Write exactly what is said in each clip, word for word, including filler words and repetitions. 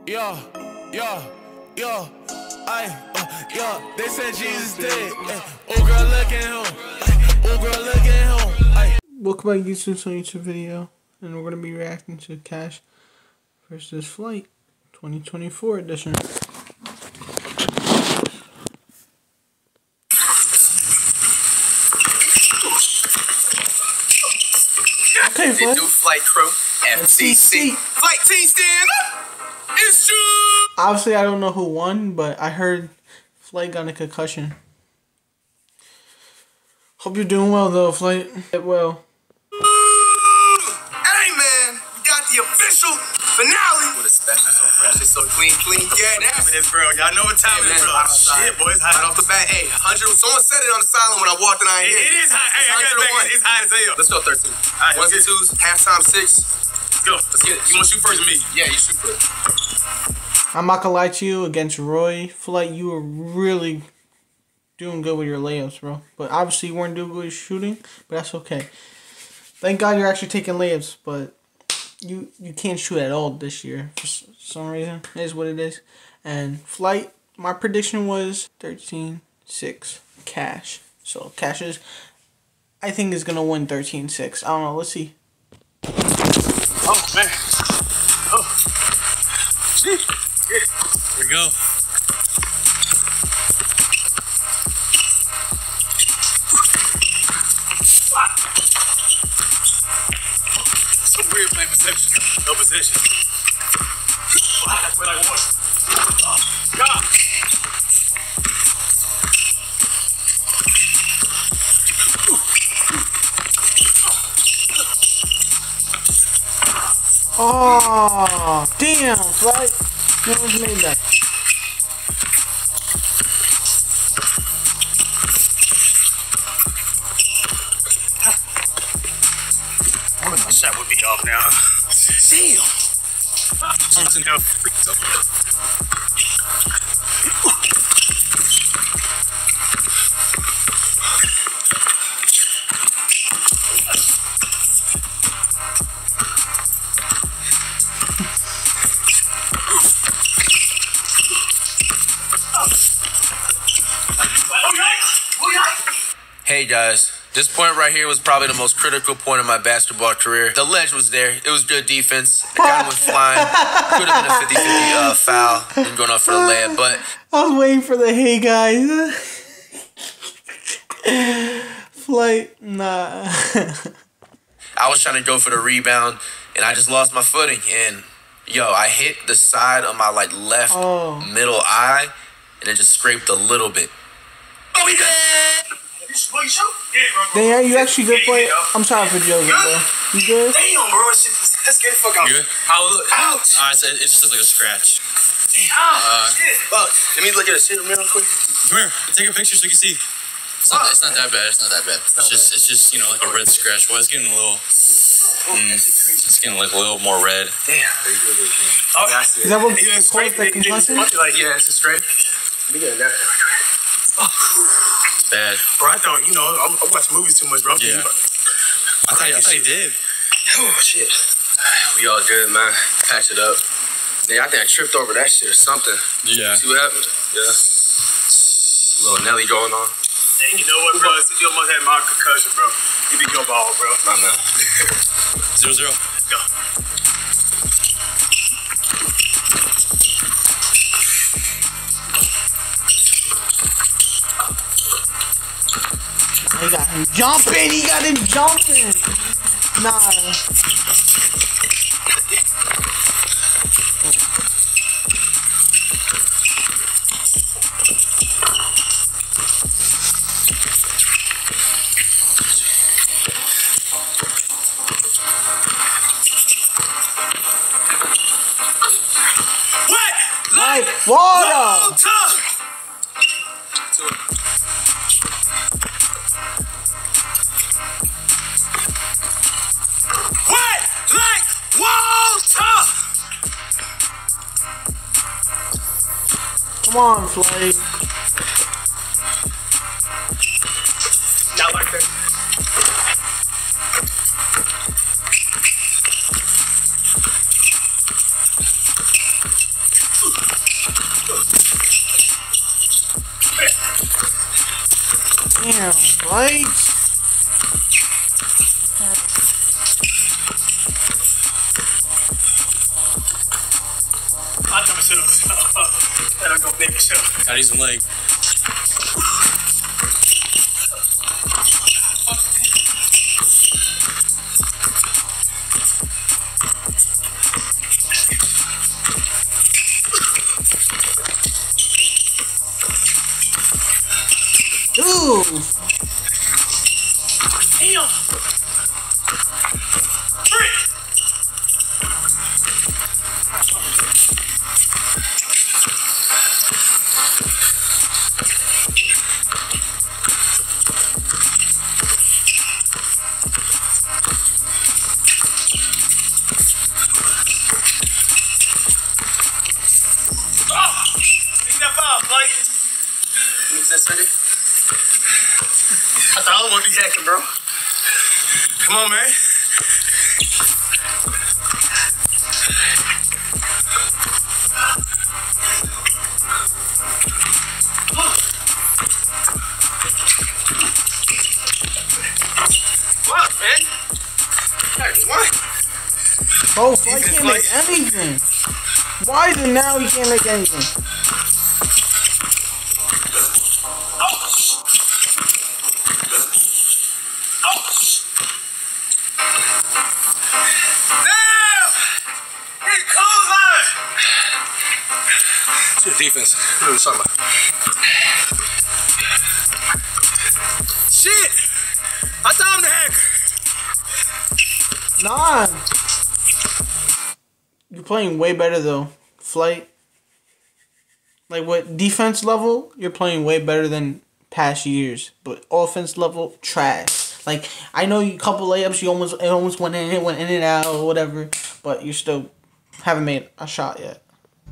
Yeah, yeah, yeah, I, uh, yeah. They said Jesus dead. Ay, oh girl, look at him. Ay, oh girl, look at him. Ay. Welcome back, YouTube, to a YouTube video, and we're gonna be reacting to Cash versus Flight twenty twenty-four edition. Okay, Flight. Do Flight Crew, F C C. Flight Team stand up. It's true. Obviously, I don't know who won, but I heard Flight got a concussion. Hope you're doing well, though, Flight. Get well. Hey, man, we got the official finale. With a special, so fresh, it's so clean, clean. Yeah, that's it, bro. Y'all know what time it is, bro. Shit, boys, hot off the bat. Hey, one hundred. Someone said it on the silent when I walked in. I ain't It, it is hot. Hey, I got it. It's hot as hell. Let's go thirteen. All right, Ones and twos, halftime six. Let's go. Let's get it. You want to shoot first or me? Yeah, you shoot first. I'm not gonna lie to you, against Roy, Flight, you were really doing good with your layups, bro. But obviously you weren't doing good with shooting, but that's okay. Thank God you're actually taking layups, but you you can't shoot at all this year for some reason. It is what it is. And Flight, my prediction was thirteen six Cash. So Cash is, I think, is gonna win thirteen six. I don't know. Let's see. Oh man. Oh. Shit. Here we go. So weird playing position. No position. That's what I want. Oh, God. Oh, damn, Flight. You almost made that. My shot would be off now. Damn. Something else freaks up. Hey guys, this point right here was probably the most critical point of my basketball career. The ledge was there. It was good defense. It kind of went flying. Could have been a fifty fifty uh, foul and going off for the layup, but I was waiting for the hey guys. Flight, nah. I was trying to go for the rebound and I just lost my footing. And yo, I hit the side of my like left Oh. middle eye and it just scraped a little bit. Oh, we did! What, you shoot? Yeah, bro. Damn, you actually good, Flight? I'm sorry for joking, bro. You good? Damn, bro. Let's get the fuck out. You good? How look? Ouch. Alright, so it just looks like a scratch. Damn. Uh, Shit. Look, let me look at the shit real quick. Come here, take a picture so you can see. It's not, it's not that bad. It's not that bad. It's just, it's just, you know, like a red scratch. Well, it's getting a little, mm, it's getting like a little more red. Damn. Oh, yeah, I see Is that what You it's called, the concussion? Like, yeah, it's a straight. Let me get that. It's bad. Bro, I thought, you know, I'm, I watch movies too much, bro. I'm Yeah. I thought, I thought you did. Oh, shit. We all good, man. Patch it up. Yeah, I think I tripped over that shit or something. Yeah. See what happened? Yeah. Little Nelly going on. Hey, you know what, bro? Since you almost had my concussion, bro, you be your ball, bro. Nah, nah. Zero, zero. Let's go. He got him jumping. He got him jumping. Nah. What? Like water. Oh, tough. What? Like water. Come on, Flight. Not like that. Lights. I know myself. I don't go big myself. Gotta use some leg. Ooh. Damn. Three. Oh, take that foul, Blake. You miss that Sunday? I thought I was gonna be hacking, bro. Come on, man. What, man? Hey, what? Oh, Flight can't make anything. Why is it now he can't make anything? Good defense. What are we talking about? Shit! I thought I'm the hacker. Nah. You're playing way better though, Flight. Like what defense level, you're playing way better than past years. But offense level, trash. Like I know you couple layups, you almost it almost went in, it went in and out or whatever. But you still haven't made a shot yet.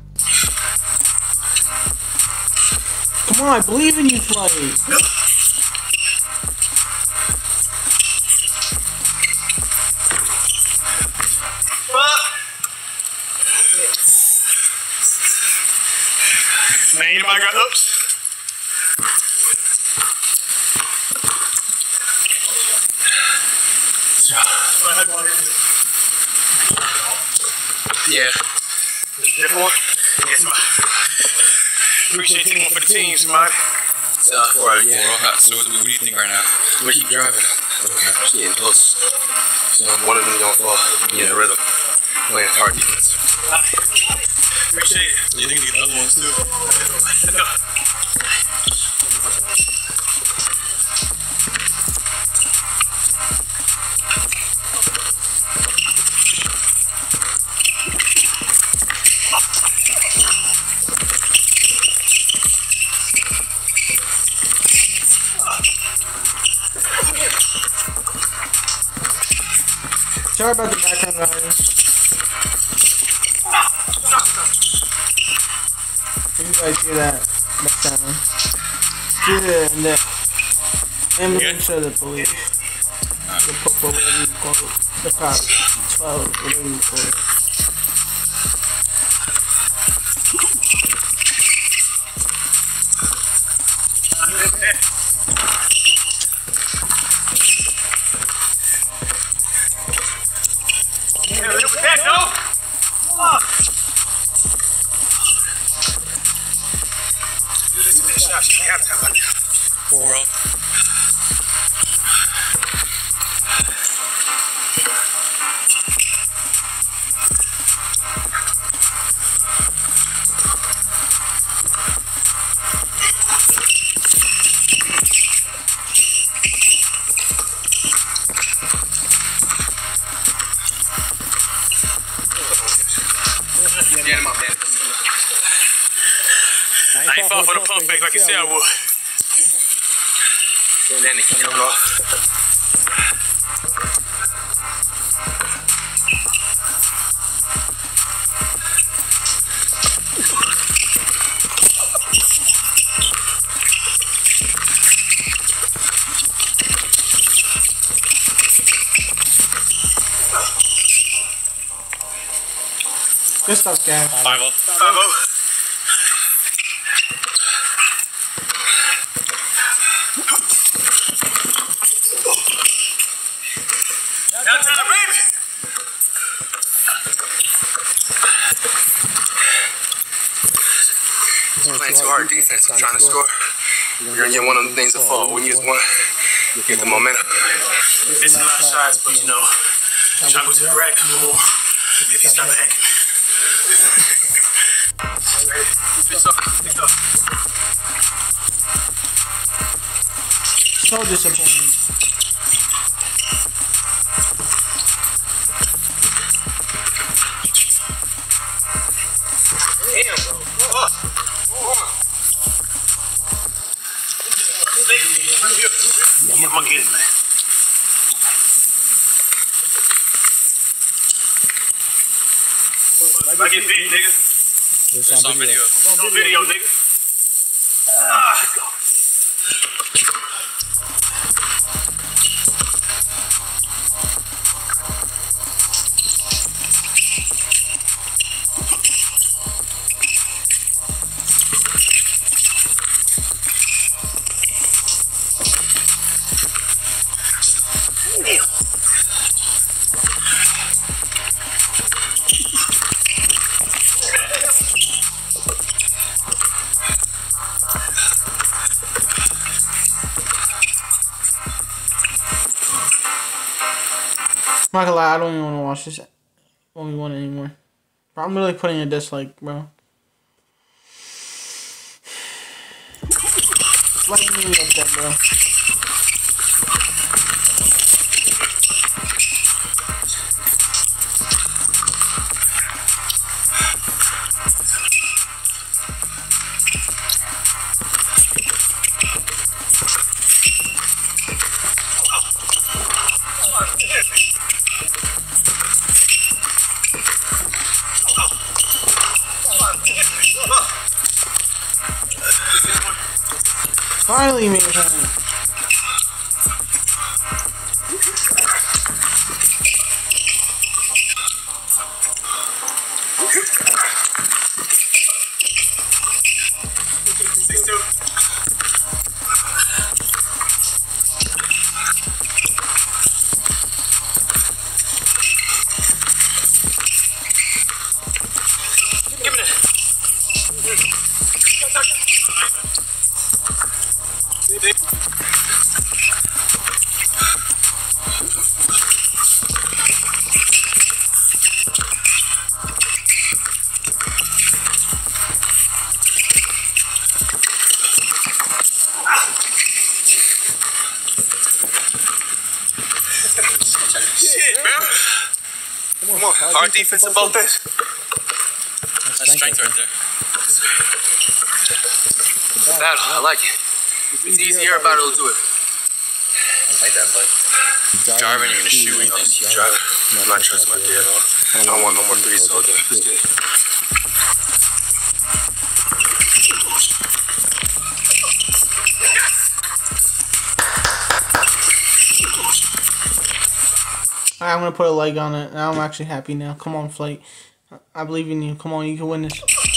Come on, I believe in you, Flight. Man, anybody got ups? Yeah. Different one? Yes, man. Appreciate taking one for the team, somebody. So, four out of four. Yeah. So, what, what do you think right now? We keep driving. Okay. Just getting close. So one of them don't fall. Get in the rhythm. Playing hard defense. Appreciate it. Do you think we get other ones too? Let's go. Sorry about the background noise. Can you guys hear that? That sound? Yeah, and the ambulance or the police. The popo, whatever you call it. The cops. twelve, whatever you call it. Four up. Get him up, man. I ain't fall for the pump fake like you said I would. Then they kill it off. Good stuff, guys. Five up. Five oh. playing too hard defense. I'm trying to score. You're gonna get one of the things to fall. When you just want to get the momentum. It's a lot of shots, but you know, trying to go to the rack or if you stop hacking. So disappointing. Damn, bro. Oh. Oh. I'm gonna get it, man. I get beat, nigga. It's on video. It's on video, nigga. Ah. I'm not gonna lie, I don't even want to watch this only one anymore. Bro, I'm really putting a dislike, bro. Why do you mean like that, bro? Finally made it home. Come on, hard defense in both ends. That's strength right there. Battle, I like it. It's easier battle to do it. I like that play. Driving, you're gonna shoot. I'm driving. I'm not trusting my dad at all. I don't want no more threes, so good. It's good. Alright, I'm gonna put a leg on it. Now I'm actually happy now. Come on, Flight. I believe in you. Come on, you can win this.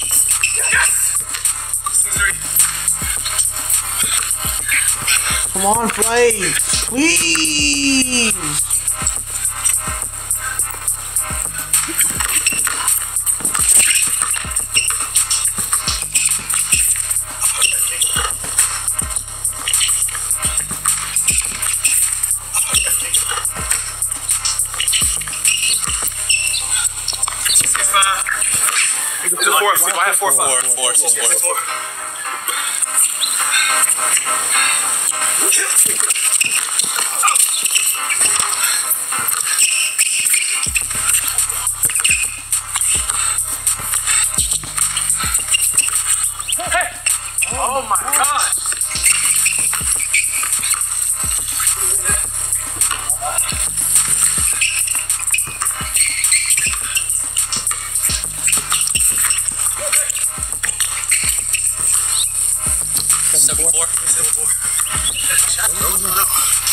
Come on, Flight. Please. It's a four. I have four, Four, five. four, six, four. Four. Oh my gosh! Seven, four. Seven, four. Shot, bro. No, no.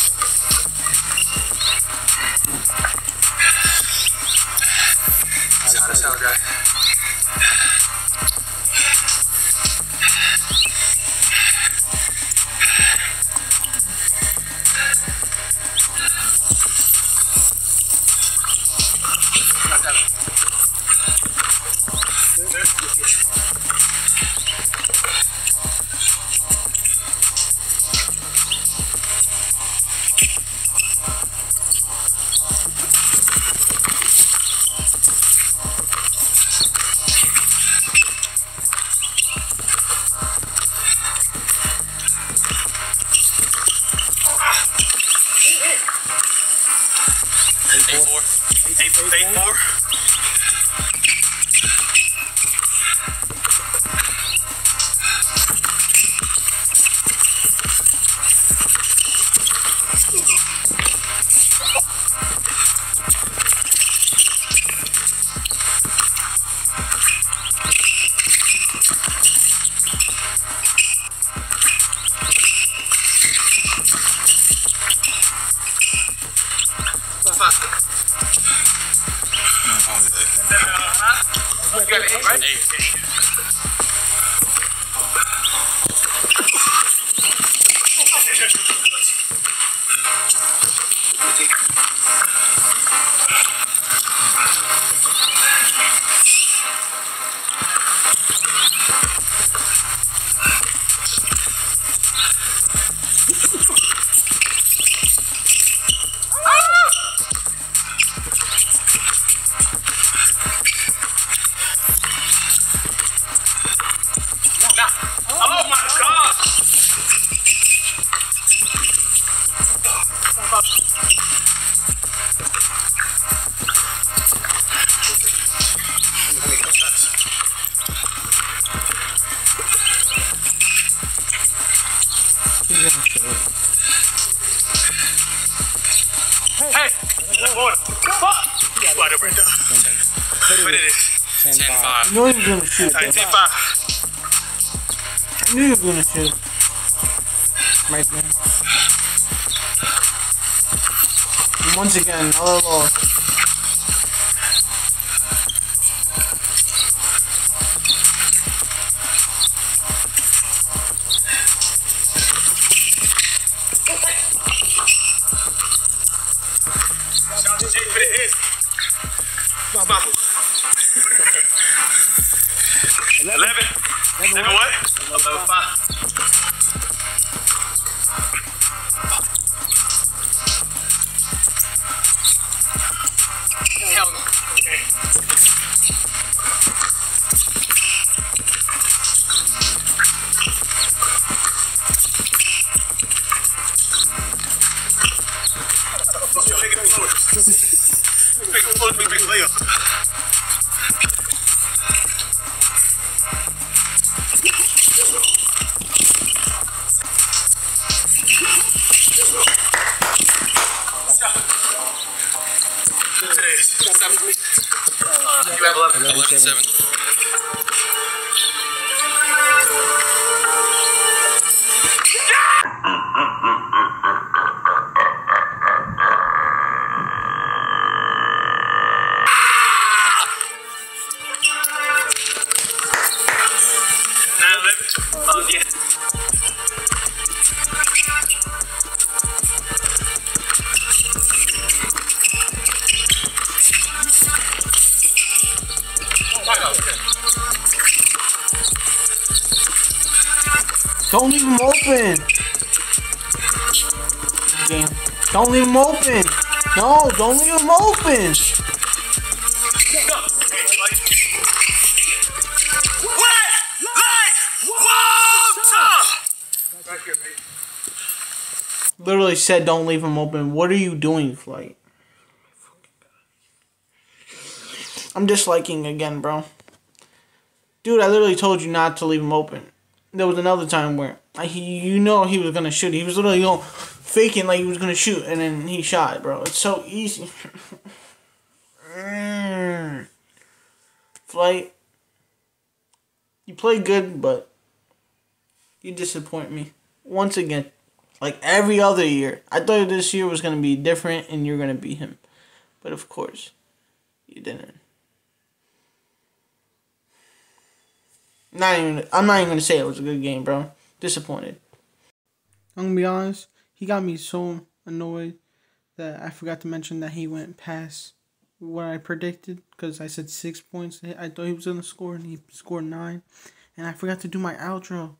Except for the sound guy. You got eight, right? Eight. Oh my God! Hey! What? What over there? What it is? ten five. I knew he was gonna shoot. ten five. I knew he was gonna shoot. Right there. And once again, another loss. Eleven. Eleven what? Eleven five. Hell no. Okay. Make it forward. Make it forward. Make it layup. You have eleven. eleven seven. nine eleven. Oh, yeah. Don't leave him open. Game. Don't leave him open. No, don't leave him open. Literally said don't leave him open. What are you doing, Flight? I'm disliking again, bro. Dude, I literally told you not to leave him open. There was another time where I, he, you know he was gonna shoot. He was literally, you know, faking like he was gonna shoot, and then he shot, bro. It's so easy. mm. Flight, you play good, but you disappoint me once again. Like every other year, I thought this year was gonna be different, and you're gonna beat him, but of course, you didn't. Not even. I'm not even gonna say it was a good game, bro. Disappointed. I'm gonna be honest. He got me so annoyed that I forgot to mention that he went past what I predicted because I said six points. I thought he was gonna score, and he scored nine. And I forgot to do my outro.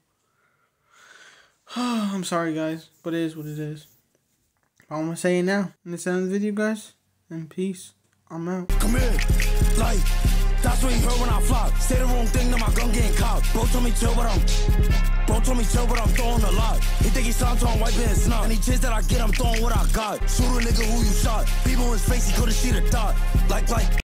I'm sorry, guys, but it is what it is. I'm gonna say it now. And that's the end of the video, guys. And peace. I'm out. Come here, like. That's what he heard when I fly. Say the wrong thing, now my gun getting caught. Bro told me chill, but I'm Bro told me chill, but I'm throwing a lot. He think he's sound on white pants snot. Any chance that I get, I'm throwing what I got. Shoot a nigga who you shot. People in his face, he couldn't see the dot. Like, like